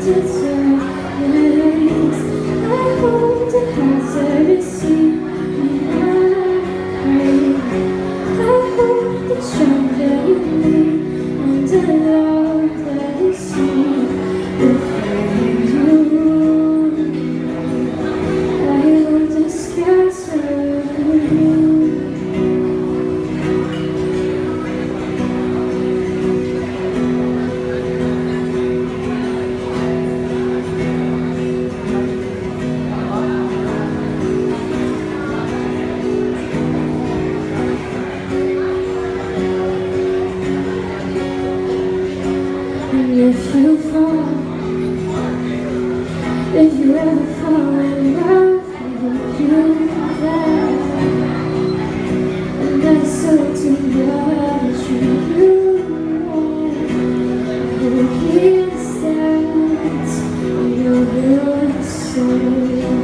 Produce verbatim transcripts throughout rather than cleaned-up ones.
If you fall, if you ever fall in love, you that, and that's so to love you. Who can stand your good soul?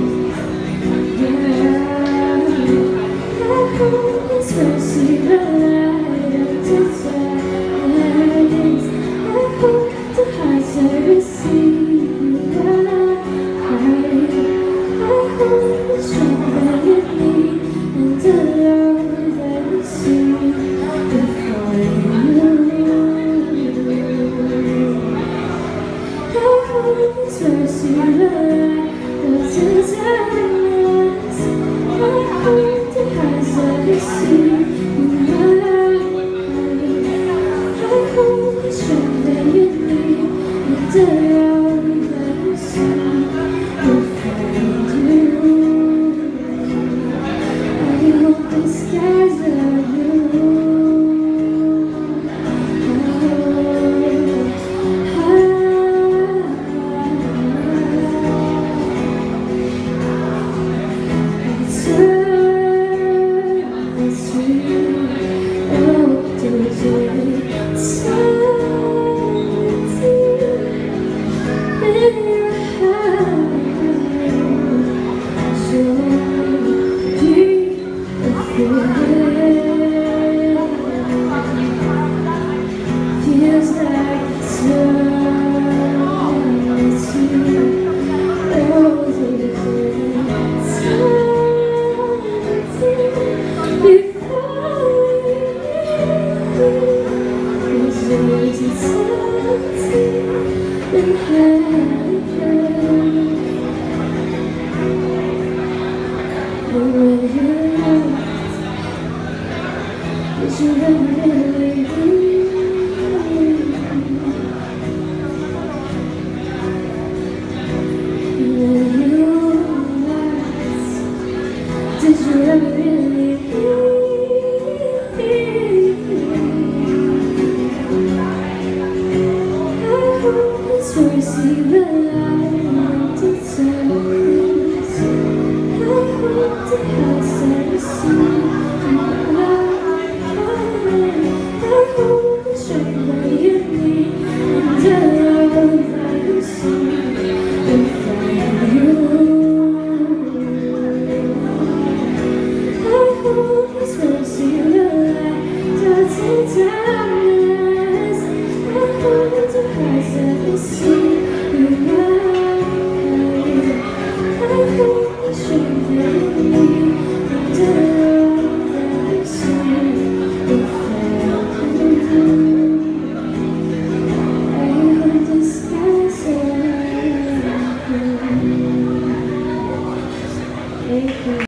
Yeah, I hope this mercy the light of desires. I hope the hearts I receive you right. I hope the strength that you need and the love that you see before you. I hope this mercy the light of desires. I hope the hearts I receive you right. I hope the strength that you need and the love that you see before you. I hope the skies are blue. Oh, it's sweet. Oh, do feels like eternity. Oh, eternity before you. There's eternity in heaven. And when you left, did you ever really leave? When you left, did you ever really leave? I hope this mercy the light of darkness. I hope the house I see. I hope the strength that you need and the love that you see before you. I hope this mercy the light of darkness. I hope the house that you see you right. I hope the strength that you need and the love that you see before you. I hope the skies are blue. Thank you.